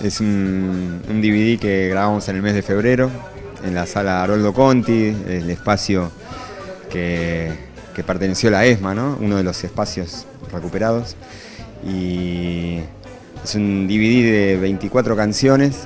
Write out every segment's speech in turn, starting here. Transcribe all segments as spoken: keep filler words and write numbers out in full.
Es un, un D V D que grabamos en el mes de febrero en la sala Haroldo Conti, el espacio que, que perteneció a la ESMA, ¿no? Uno de los espacios recuperados. Y es un D V D de veinticuatro canciones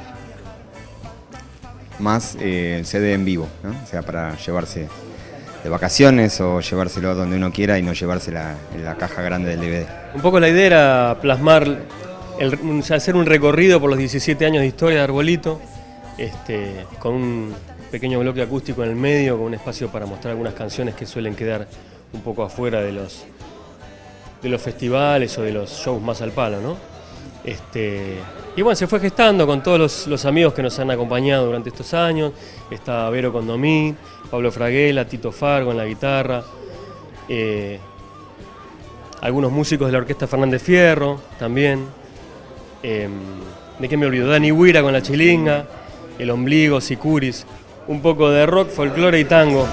más eh, el C D en vivo, ¿no? O sea, para llevarse de vacaciones o llevárselo donde uno quiera y no llevársela en la caja grande del D V D. Un poco la idea era plasmar, el, hacer un recorrido por los diecisiete años de historia de Arbolito, este, con un pequeño bloque acústico en el medio, con un espacio para mostrar algunas canciones que suelen quedar un poco afuera de los, de los festivales o de los shows más al palo, ¿no? Este, y bueno, se fue gestando con todos los, los amigos que nos han acompañado durante estos años. Está Vero Condomí, Pablo Fraguela, Tito Fargo en la guitarra, eh, algunos músicos de la Orquesta Fernández Fierro también. Eh, ¿De qué me olvido? Dani Huira con la chilinga, El Ombligo, Sicuris, un poco de rock, folclore y tango.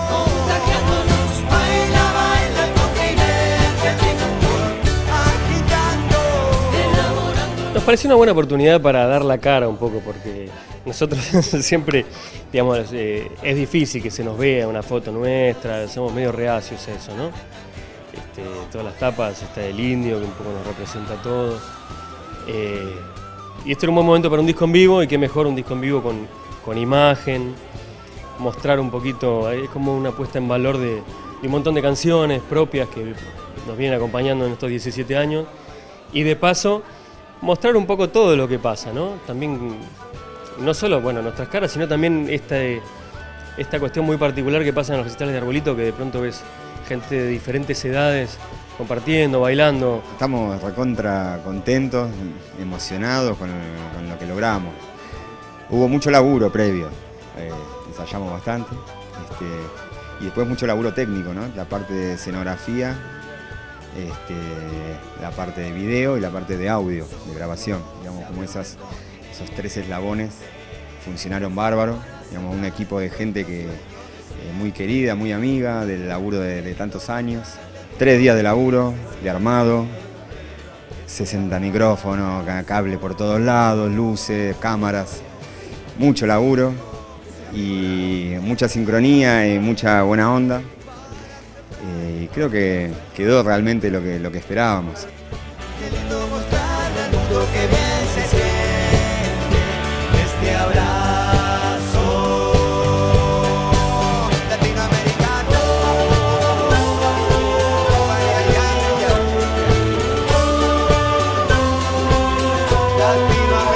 Nos pareció una buena oportunidad para dar la cara un poco, porque nosotros siempre, digamos, eh, es difícil que se nos vea una foto nuestra, somos medio reacios a eso, ¿no? Este, todas las tapas, está el indio que un poco nos representa a todos. Eh, y este era un buen momento para un disco en vivo, y qué mejor un disco en vivo con, con imagen, mostrar un poquito, es como una puesta en valor de, de un montón de canciones propias que nos vienen acompañando en estos diecisiete años, y de paso mostrar un poco todo lo que pasa, ¿no? También, no solo, bueno, nuestras caras, sino también esta, esta cuestión muy particular que pasa en los recitales de Arbolito, que de pronto ves gente de diferentes edades compartiendo, bailando. Estamos recontra contentos, emocionados con, con lo que logramos. Hubo mucho laburo previo, eh, ensayamos bastante, este, y después mucho laburo técnico, ¿no? La parte de escenografía, Este, la parte de video y la parte de audio, de grabación, digamos, como esas, esos tres eslabones funcionaron bárbaro, digamos, un equipo de gente que eh, muy querida, muy amiga, del laburo de, de tantos años, tres días de laburo, de armado, sesenta micrófonos, cable por todos lados, luces, cámaras, mucho laburo y mucha sincronía y mucha buena onda. Y eh, creo que quedó realmente lo que, lo que esperábamos. Qué lindo mostrarle al mundo que bien se siente este abrazo latinoamericano. Latinoamericano.